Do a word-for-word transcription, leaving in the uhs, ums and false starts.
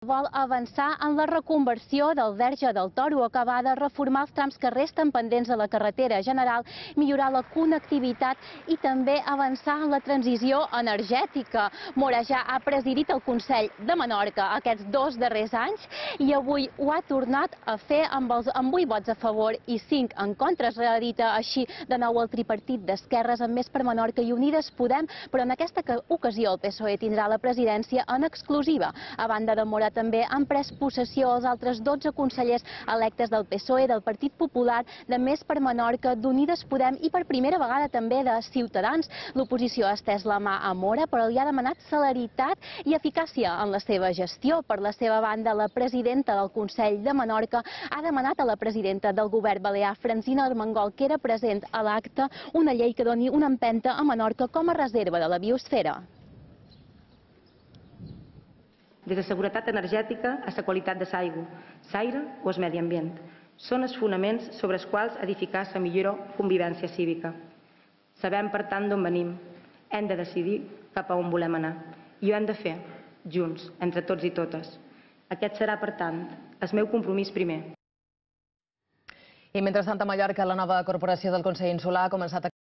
Vol avançar en la reconversió del Verge del Toro, acabar de reformar els trams que resten pendents de la carretera general, millorar la connectivitat i també avançar en la transició energètica. Mora ja ha presidit el Consell de Menorca aquests dos darrers anys i avui ho ha tornat a fer amb, els, amb vuit vots a favor i cinc en contra. Es reedita així de nou el tripartit d'esquerres amb Més per Menorca i Unides Podem, però en aquesta ocasió el P S O E tindrà la presidència en exclusiva. A banda de Mora també han pres possessió els altres dotze consellers electes del P S O E, del Partit Popular, de Més per Menorca, d'Unides Podem i per primera vegada també de Ciutadans. L'oposició ha estès la mà a Mora, però li ha demanat celeritat i eficàcia en la seva gestió. Per la seva banda, la presidenta del Consell de Menorca ha demanat a la presidenta del govern balear, Francina Armengol, que era present a l'acte, una llei que doni una empenta a Menorca com a reserva de la biosfera. Des de seguretat energètica a la qualitat de l'aigua, l'aire o el medi ambient. Són els fonaments sobre els quals edificar la millor convivència cívica. Sabem, per tant, d'on venim. Hem de decidir cap a on volem anar. I ho hem de fer, junts, entre tots i totes. Aquest serà, per tant, el meu compromís primer. I mentrestant a Mallorca, la nova corporació del Consell Insular ha començat a